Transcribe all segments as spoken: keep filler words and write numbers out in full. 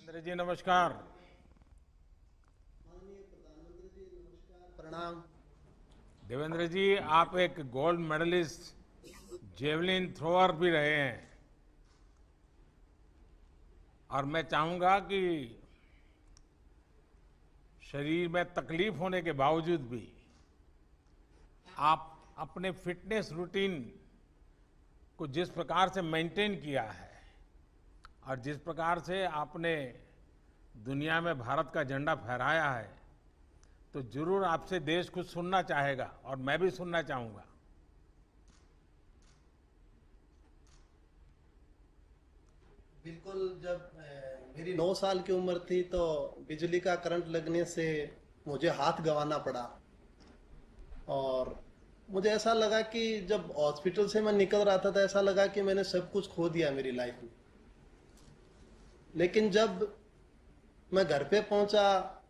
देवेंद्र जी नमस्कार। माननीय प्रधानमंत्री जी नमस्कार, प्रणाम। देवेंद्र जी, आप एक गोल्ड मेडलिस्ट जेवलिन थ्रोअर भी रहे हैं और मैं चाहूंगा कि शरीर में तकलीफ होने के बावजूद भी आप अपने फिटनेस रूटीन को जिस प्रकार से मेंटेन किया है और जिस प्रकार से आपने दुनिया में भारत का झंडा फहराया है, तो जरूर आपसे देश कुछ सुनना चाहेगा और मैं भी सुनना चाहूंगा। बिल्कुल, जब अ, मेरी नौ साल की उम्र थी तो बिजली का करंट लगने से मुझे हाथ गंवाना पड़ा। और मुझे ऐसा लगा कि जब हॉस्पिटल से मैं निकल रहा था तो ऐसा लगा कि मैंने सब कुछ खो दिया मेरी लाइफ में। लेकिन जब मैं घर पे पहुंचा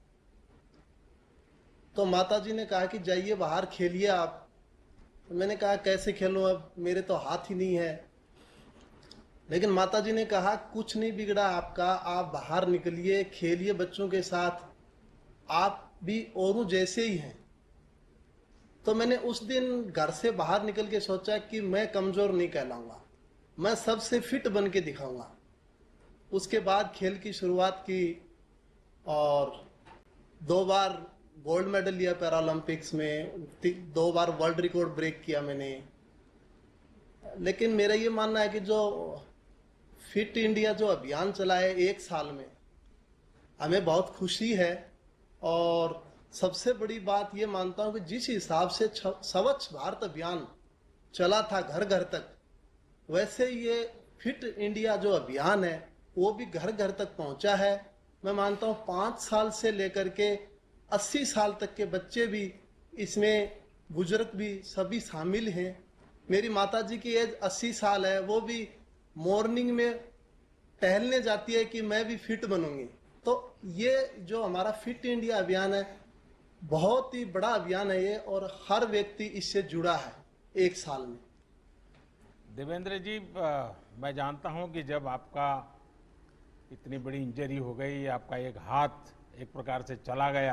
तो माताजी ने कहा कि जाइए बाहर खेलिए आप। तो मैंने कहा कैसे खेलूं, अब मेरे तो हाथ ही नहीं है। लेकिन माताजी ने कहा कुछ नहीं बिगड़ा आपका, आप बाहर निकलिए, खेलिए बच्चों के साथ, आप भी औरों जैसे ही हैं। तो मैंने उस दिन घर से बाहर निकल के सोचा कि मैं कमजोर नहीं कहलाऊंगा, मैं सबसे फिट बन के दिखाऊंगा। उसके बाद खेल की शुरुआत की और दो बार गोल्ड मेडल लिया पैरालंपिक्स में, दो बार वर्ल्ड रिकॉर्ड ब्रेक किया मैंने। लेकिन मेरा ये मानना है कि जो फिट इंडिया जो अभियान चला है एक साल में, हमें बहुत खुशी है। और सबसे बड़ी बात ये मानता हूं कि जिस हिसाब से स्वच्छ भारत अभियान चला था घर घर तक, वैसे ये फिट इंडिया जो अभियान है वो भी घर घर तक पहुंचा है। मैं मानता हूं पांच साल से लेकर के अस्सी साल तक के बच्चे भी इसमें, बुजुर्ग भी, सभी शामिल हैं। मेरी माताजी की एज अस्सी साल है, वो भी मॉर्निंग में टहलने जाती है कि मैं भी फिट बनूंगी। तो ये जो हमारा फिट इंडिया अभियान है बहुत ही बड़ा अभियान है ये, और हर व्यक्ति इससे जुड़ा है एक साल में। देवेंद्र जी, अ, मैं जानता हूं कि जब आपका इतनी बड़ी इंजरी हो गई, आपका एक हाथ एक प्रकार से चला गया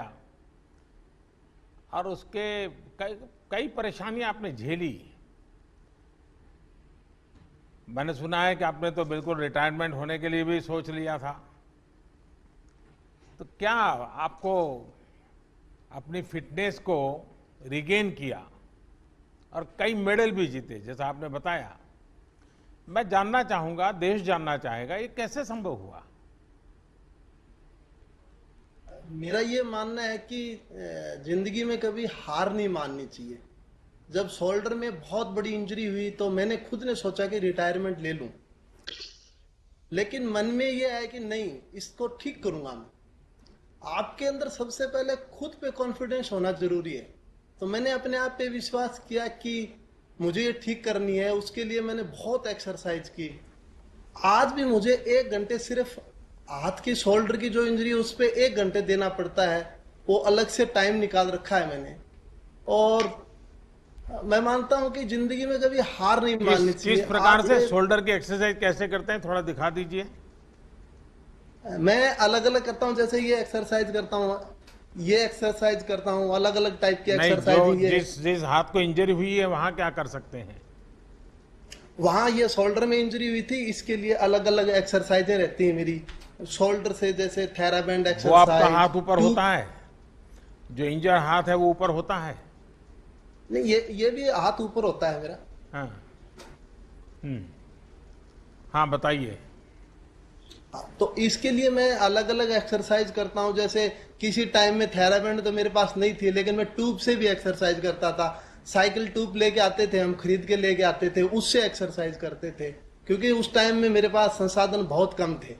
और उसके कई कई परेशानियां आपने झेली। मैंने सुना है कि आपने तो बिल्कुल रिटायरमेंट होने के लिए भी सोच लिया था। तो क्या आपको अपनी फिटनेस को रिगेन किया और कई मेडल भी जीते जैसा आपने बताया। मैं जानना चाहूंगा, देश जानना चाहेगा, ये कैसे संभव हुआ? मेरा ये मानना है कि जिंदगी में कभी हार नहीं माननी चाहिए। जब शोल्डर में बहुत बड़ी इंजरी हुई तो मैंने खुद ने सोचा कि रिटायरमेंट ले लूं, लेकिन मन में ये है कि नहीं, इसको ठीक करूंगा मैं। आपके अंदर सबसे पहले खुद पे कॉन्फिडेंस होना जरूरी है। तो मैंने अपने आप पे विश्वास किया कि मुझे ये ठीक करनी है। उसके लिए मैंने बहुत एक्सरसाइज की। आज भी मुझे एक घंटे सिर्फ हाथ की शोल्डर की जो इंजरी है उस पर एक घंटे देना पड़ता है, वो अलग से टाइम निकाल रखा है मैंने। और मैं मानता हूं कि जिंदगी में कभी हार नहीं माननी चाहिए। किस प्रकार से शोल्डर की एक्सरसाइज कैसे करते हैं, थोड़ा दिखा दीजिए। मैं अलग अलग करता हूं, जैसे ये एक्सरसाइज करता हूं, ये एक्सरसाइज करता हूं, अलग अलग टाइप की एक्सरसाइज। जिस जिस हाथ को इंजरी हुई है वहां क्या कर सकते हैं? वहां ये शोल्डर में इंजरी हुई थी, इसके लिए अलग अलग एक्सरसाइजें रहती हैं मेरी। शोल्डर से जैसे थेराबैंड एक्सरसाइज। वो आपका हाथ ऊपर होता है, जो इंजर हाथ है वो ऊपर होता है? नहीं, ये ये भी हाथ ऊपर होता है मेरा। हाँ, हम्म, हाँ बताइए। तो इसके लिए मैं अलग अलग एक्सरसाइज करता हूं। जैसे किसी टाइम में थेराबैंड तो मेरे पास नहीं थी, लेकिन मैं ट्यूब से भी एक्सरसाइज करता था। साइकिल ट्यूब लेके आते थे, हम खरीद के लेके आते थे, उससे एक्सरसाइज करते थे, क्योंकि उस टाइम में मेरे पास संसाधन बहुत कम थे।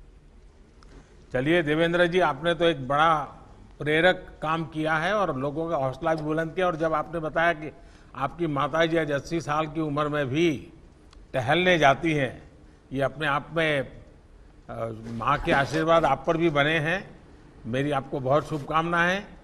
चलिए देवेंद्र जी, आपने तो एक बड़ा प्रेरक काम किया है और लोगों का हौसला भी बुलंद किया। और जब आपने बताया कि आपकी माताजी आज अस्सी साल की उम्र में भी टहलने जाती हैं, ये अपने आप में माँ के आशीर्वाद आप पर भी बने हैं। मेरी आपको बहुत शुभकामनाएं।